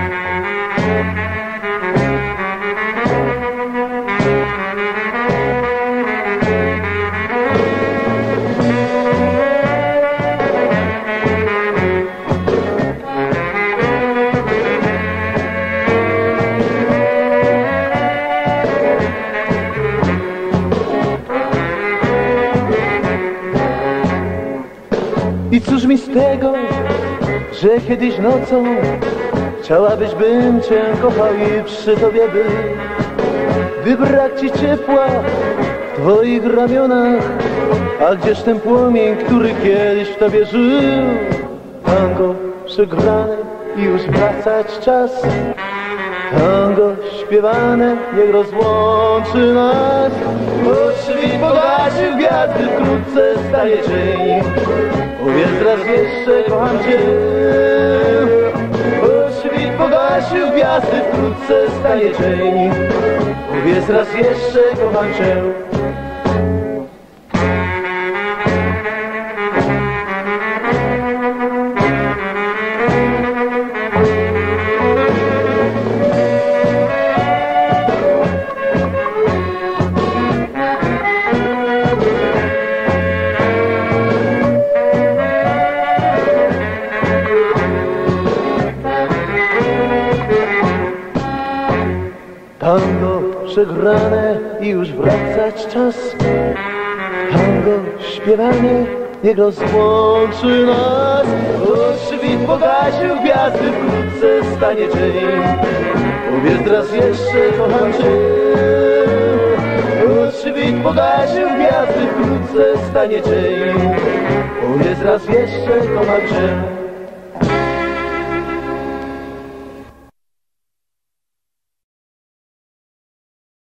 I cóż mi z tego, że kiedyś nocą chciałabyś, bym cię kochał i przy tobie był. Gdy brak ci ciepła w twoich ramionach, a gdzież ten płomień, który kiedyś w tobie żył? Tango przegrane i już wracać czas. Tango śpiewane niech rozłączy nas. Choć świt pogasił gwiazdy, wkrótce stanie dzień. Powiedz raz jeszcze, kocham cię. Choć świt pogasił gwiazdy, wkrótce stanie dzień. Powiedz raz jeszcze, kocham cię. Tango przegrane i już wracać czas. Tango śpiewane niech rozłączy nas. Choć świt pogasił gwiazdy, wkrótce stanie dzień. Powiedz raz jeszcze, kocham cię. Choć świt pogasił gwiazdy, wkrótce stanie dzień. Powiedz raz jeszcze, kocham cię.